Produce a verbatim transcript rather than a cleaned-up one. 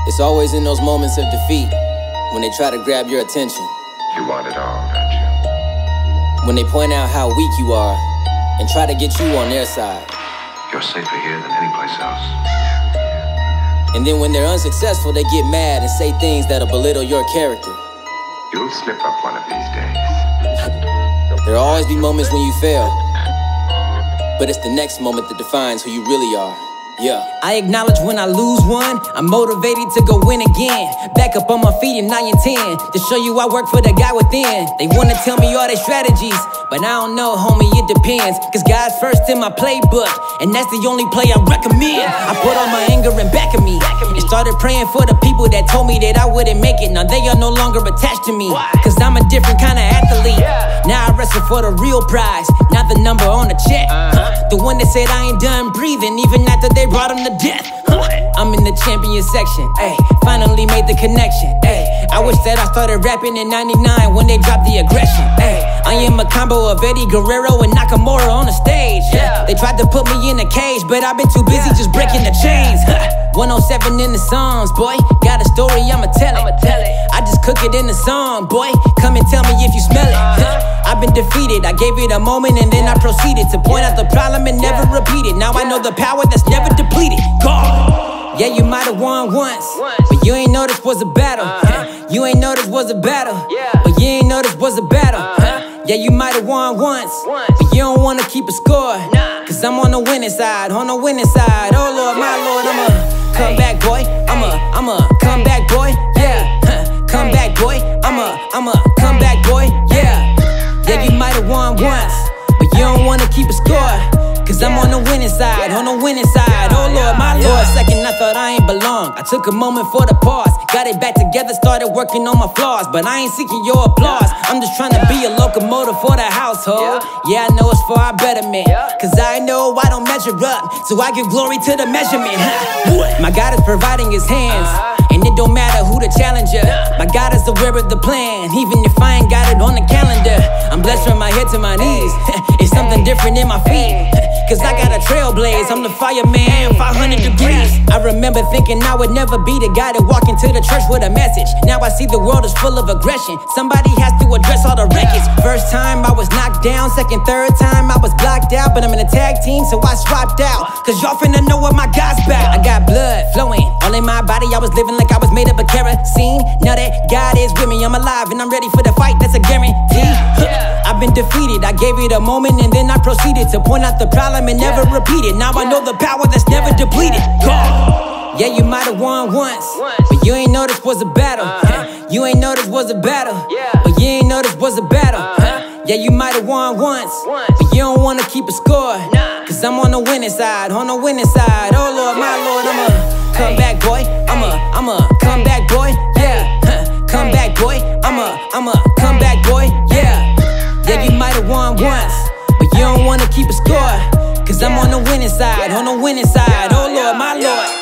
It's always in those moments of defeat when they try to grab your attention. You want it all, don't you? When they point out how weak you are and try to get you on their side. You're safer here than any place else. And then when they're unsuccessful, they get mad and say things that'll belittle your character. You'll slip up one of these days. There'll always be moments when you fail, but it's the next moment that defines who you really are. Yeah. I acknowledge when I lose one, I'm motivated to go win again. Back up on my feet and I intend to show you I work for the guy within. They wanna tell me all their strategies, but I don't know, homie, it depends. Cause God's first in my playbook, and that's the only play I recommend. I put all my anger in back of me and started praying for the people that told me that I wouldn't make it. Now they are no longer attached to me, cause I'm a different kind of athlete. Now I wrestle for the real prize, not the number on the check. huh? The one that said I ain't done breathing even after they brought him to death. huh? I'm in the champion section, ayy, finally made the connection, ayy. I wish that I started rapping in ninety-nine when they dropped the aggression, ayy. I am a combo of Eddie Guerrero and Nakamura on the stage. yeah. They tried to put me in a cage, but I've been too busy just breaking the chains. one oh seven in the Psalms, boy, got a story, I'ma tell it. I just cook it in the song, boy, come and tell me if you smell it. I've been defeated, I gave it a moment and then I proceeded to point out the problem and never repeat it. Now I know the power that's never depleted. God, yeah, you might have won once, but you ain't know this was a battle. You ain't know this was a battle, but you ain't know this was a battle. Yeah, you might have won once, but you don't wanna keep a score. Cause I'm on the winning side, on the winning side. Oh Lord, my Lord, I'm a comeback boy. I'm a, I'm a comeback boy, yeah. Come back boy, I'm a, I'm a comeback boy, yeah. Yeah, you might have won once, but you don't wanna keep a score. Cause I'm on the winning side, on the winning side. Oh Lord, my Lord. For a second I thought I ain't belong. I took a moment for the pause, got it back together, started working on my flaws. But I ain't seeking your applause, I'm just trying to be a locomotive for the household. Yeah, I know it's for our betterment, cause I know I don't measure up, so I give glory to the measurement. My God is providing his hands, and it don't matter who the challenger. My God is aware of the plan, even if I ain't got it on the calendar. I'm blessed from my head to my knees. It's something different in my feet, cause I got a trailblaze, I'm the fireman, five hundred degrees. I remember thinking I would never be the guy that walk into the church with a message. Now I see the world is full of aggression, somebody has to address all the wreckage. First time I was knocked down, second, third time I was blocked out. But I'm in a tag team, so I swapped out, cause y'all finna know what my God's about. I got blood flowing all in my body, I was living like I was made up of kerosene. Now that God is with me, I'm alive and I'm ready for the fight, that's a guarantee. I've been defeated, I gave it a moment and then I proceeded to point out the problem and never repeat it. Now I know the power that's never depleted. God, yeah, you might have won once, but you ain't know this was a battle. You ain't know this was a battle, but you ain't know this was a battle. Yeah, you might have won once, but you don't wanna keep a score. Cause I'm on the winning side, on the winning side. Oh Lord, my Lord, I'm a comeback boy. I'm a, I'm a comeback boy, yeah. Comeback boy, I'm a, I'm a comeback boy, yeah. Yeah, you might have won once, but you don't wanna keep a score. Cause I'm on the winning side, on the winning side. Oh Lord, my Lord.